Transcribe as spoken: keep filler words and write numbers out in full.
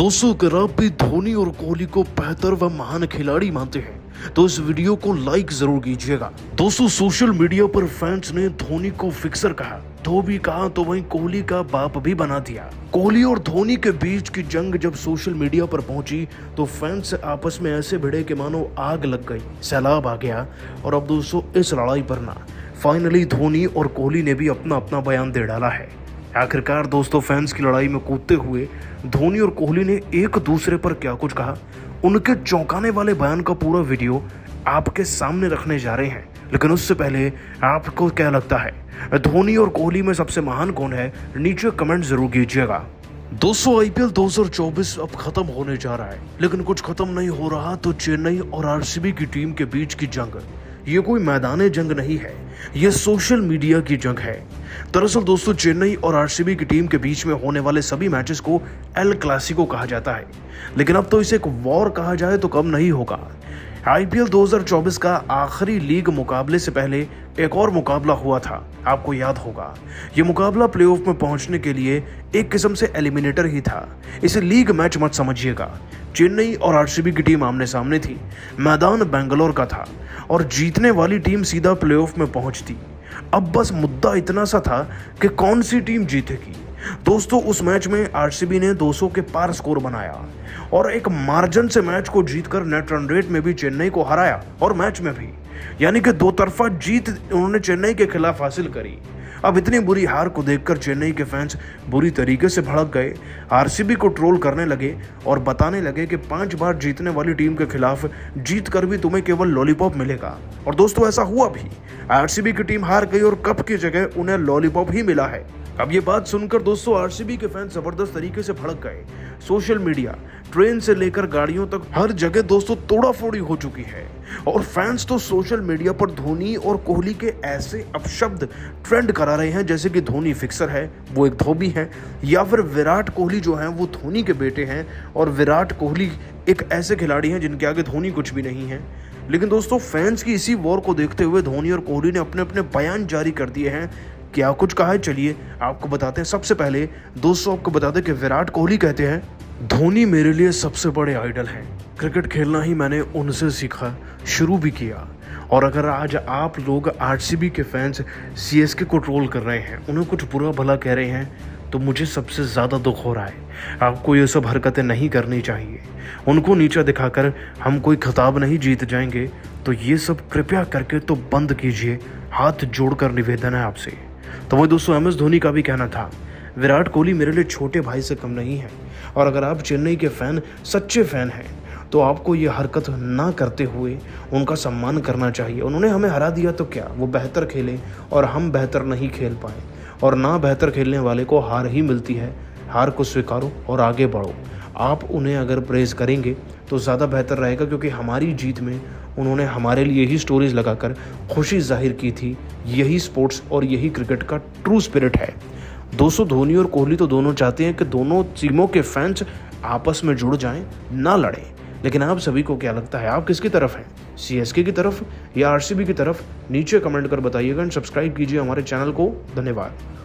दोस्तों, अगर आप भी धोनी और कोहली को बेहतर व महान खिलाड़ी मानते हैं तो इस वीडियो को लाइक जरूर कीजिएगा। दोस्तों, सोशल मीडिया पर फैंस ने धोनी को फिक्सर कहा, धोबी कहा तो वहीं कोहली का बाप भी बना दिया। कोहली और धोनी के बीच की जंग जब सोशल मीडिया पर पहुंची तो फैंस आपस में ऐसे भिड़े कि मानो आग लग गई, सैलाब आ गया। और अब दोस्तों, इस लड़ाई पर ना फाइनली धोनी और कोहली ने भी अपना अपना बयान दे डाला है। आखिरकार दोस्तों, फैंस की लड़ाई में कूदते हुए धोनी और कोहली ने एक दूसरे पर क्या कुछ कहा, उनके चौंकाने वाले बयान का पूरा वीडियो आपके सामने रखने जा रहे हैं। लेकिन उससे पहले आपको क्या लगता है, धोनी और कोहली में सबसे महान कौन है? नीचे कमेंट जरूर कीजिएगा। दोस्तों, आईपीएल दो हज़ार चौबीस अब खत्म होने जा रहा है, लेकिन कुछ खत्म नहीं हो रहा तो चेन्नई और आरसीबी की टीम के बीच की जंग, ये कोई मैदानी जंग नहीं है, ये सोशल मीडिया की जंग है। दरअसल दोस्तों, चेन्नई और आरसीबी की टीम के बीच में होने वाले सभी मैचेस को एल क्लासिको कहा जाता है, लेकिन अब तो इसे एक वॉर कहा जाए तो कम नहीं होगा। आईपीएल दो हज़ार चौबीस का आखिरी लीग मुकाबले से पहले एक और मुकाबला हुआ था, आपको याद होगा। ये मुकाबला प्लेऑफ में पहुंचने के लिए एक किस्म से एलिमिनेटर ही था, इसे लीग मैच मत समझिएगा। चेन्नई और आरसीबी की टीम आमने सामने थी, मैदान बेंगलोर का था और जीतने वाली टीम सीधा प्लेऑफ में पहुंचती। अब बस मुद्दा इतना सा था कि कौन सी टीम जीतेगी। दोस्तों, उस मैच में आरसीबी ने दो सौ के पार स्कोर बनाया और एक मार्जिन से मैच को जीतकर नेट रन रेट में भी चेन्नई को हराया और मैच में भी, यानी कि दो तरफा जीत उन्होंने चेन्नई के खिलाफ हासिल करी। अब इतनी बुरी हार को देखकर चेन्नई के फैंस बुरी तरीके से भड़क गए, आरसीबी को ट्रोल करने लगे और बताने लगे कि पांच बार जीतने वाली टीम के खिलाफ जीत कर भी तुम्हें केवल लॉलीपॉप मिलेगा। और दोस्तों, ऐसा हुआ भी, आरसीबी की टीम हार गई और कप की जगह उन्हें लॉलीपॉप ही मिला है। अब ये बात सुनकर दोस्तों, आरसीबी के फैंस जबरदस्त तरीके से भड़क गए। सोशल मीडिया, ट्रेन से लेकर गाड़ियों तक हर जगह दोस्तों तोड़ाफोड़ी हो चुकी है और फैंस तो सोशल मीडिया पर धोनी और कोहली के ऐसे अपशब्द ट्रेंड करा रहे हैं जैसे कि धोनी फिक्सर है, वो एक धोबी है, या फिर विराट कोहली जो हैं वो धोनी के बेटे हैं और विराट कोहली एक ऐसे खिलाड़ी हैं जिनके आगे धोनी कुछ भी नहीं है। लेकिन दोस्तों, फैंस की इसी वॉर को देखते हुए धोनी और कोहली ने अपने अपने बयान जारी कर दिए हैं। क्या कुछ कहा है, चलिए आपको बताते हैं। सबसे पहले दोस्तों, आपको बता दें कि विराट कोहली कहते हैं, धोनी मेरे लिए सबसे बड़े आइडल हैं, क्रिकेट खेलना ही मैंने उनसे सीखा, शुरू भी किया। और अगर आज आप लोग आरसीबी के फैंस सीएसके को ट्रोल कर रहे हैं, उन्हें कुछ बुरा भला कह रहे हैं, तो मुझे सबसे ज़्यादा दुख हो रहा है। आपको ये सब हरकतें नहीं करनी चाहिए। उनको नीचा दिखाकर हम कोई खिताब नहीं जीत जाएंगे, तो ये सब कृपया करके तो बंद कीजिए, हाथ जोड़कर निवेदन है आपसे। तो वही दोस्तों, एम एस धोनी का भी कहना था, विराट कोहली मेरे लिए छोटे भाई से कम नहीं है और अगर आप चेन्नई के फ़ैन सच्चे फ़ैन हैं तो आपको ये हरकत ना करते हुए उनका सम्मान करना चाहिए। उन्होंने हमें हरा दिया तो क्या, वो बेहतर खेले और हम बेहतर नहीं खेल पाए, और ना बेहतर खेलने वाले को हार ही मिलती है। हार को स्वीकारो और आगे बढ़ो। आप उन्हें अगर प्रेज़ करेंगे तो ज़्यादा बेहतर रहेगा, क्योंकि हमारी जीत में उन्होंने हमारे लिए ही स्टोरीज लगाकर खुशी जाहिर की थी। यही स्पोर्ट्स और यही क्रिकेट का ट्रू स्पिरिट है। दोस्तों, धोनी और कोहली तो दोनों चाहते हैं कि दोनों टीमों के फैंस आपस में जुड़ जाएं, ना लड़ें। लेकिन आप सभी को क्या लगता है, आप किसकी तरफ हैं, सीएसके की तरफ या आरसीबी की तरफ? नीचे कमेंट कर बताइएगा एंड सब्सक्राइब कीजिए हमारे चैनल को। धन्यवाद।